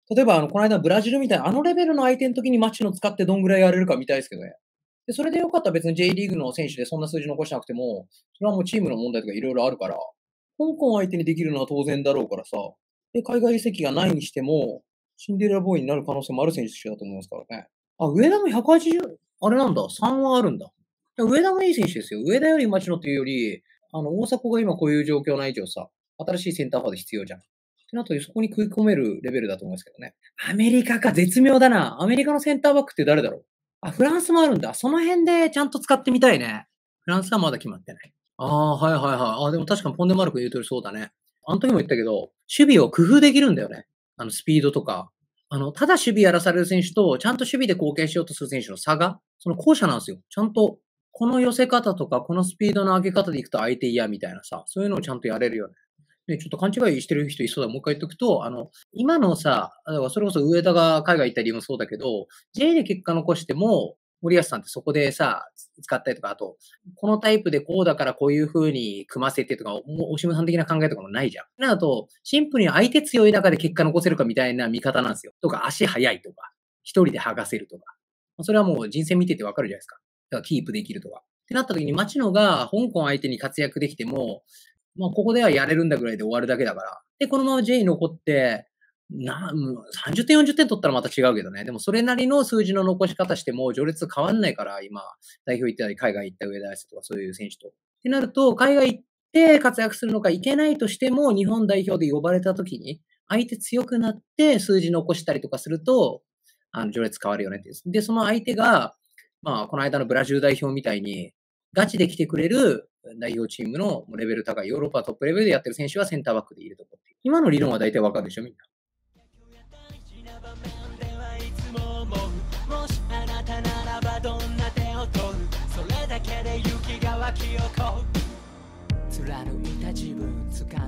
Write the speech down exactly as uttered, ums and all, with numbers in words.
例えば、あの、この間ブラジルみたいな、あのレベルの相手の時に町野使ってどんぐらいやれるか見たいですけどね。で、それでよかったら別に J リーグの選手でそんな数字残しなくても、それはもうチームの問題とか色々あるから、香港相手にできるのは当然だろうからさ、で、海外移籍がないにしても、シンデレラボーイになる可能性もある選手だと思いますからね。あ、上田もひゃくはちじゅう、あれなんだ、さんはあるんだ。上田もいい選手ですよ。上田より町野っていうより、あの、大迫が今こういう状況な以上さ、新しいセンターフォワード必要じゃん。ってなったらそこに食い込めるレベルだと思いますけどね。アメリカか、絶妙だな。アメリカのセンターバックって誰だろう。あ、フランスもあるんだ。その辺でちゃんと使ってみたいね。フランスはまだ決まってない。ああ、はいはいはい。あ、でも確かにポンデマルク言うとおりそうだね。あの時も言ったけど、守備を工夫できるんだよね。あの、スピードとか。あの、ただ守備やらされる選手と、ちゃんと守備で貢献しようとする選手の差が、その後者なんですよ。ちゃんと、この寄せ方とか、このスピードの上げ方でいくと相手嫌みたいなさ、そういうのをちゃんとやれるよね。で、ちょっと勘違いしてる人いそうだ。もう一回言っとくと、あの、今のさ、だからそれこそ上田が海外行った理由もそうだけど、J で結果残しても、森保さんってそこでさ、使ったりとか、あと、このタイプでこうだからこういう風に組ませてとか、もう、オシムさん的な考えとかもないじゃん。なると、シンプルに相手強い中で結果残せるかみたいな見方なんですよ。とか、足速いとか、一人で剥がせるとか。それはもう人生見ててわかるじゃないですか。だからキープできるとか。ってなった時に、町野が香港相手に活躍できても、まあ、ここではやれるんだぐらいで終わるだけだから。で、このまま J に残って、な、もうさんじゅってん、よんじゅってん取ったらまた違うけどね。でもそれなりの数字の残し方しても序列変わんないから、今、代表行ったり海外行った上田綺世とかそういう選手と。ってなると、海外行って活躍するのか、行けないとしても、日本代表で呼ばれた時に、相手強くなって数字残したりとかすると、あの、序列変わるよねっていう。で、その相手が、まあ、この間のブラジル代表みたいに、ガチで来てくれる代表チームのレベル高い、ヨーロッパトップレベルでやってる選手はセンターバックでいるとこっていう。今の理論は大体わかるでしょ、みんな。もしあなたならばどんな手を取る、それだけで勇気が湧き起こる。貫いた自分掴ん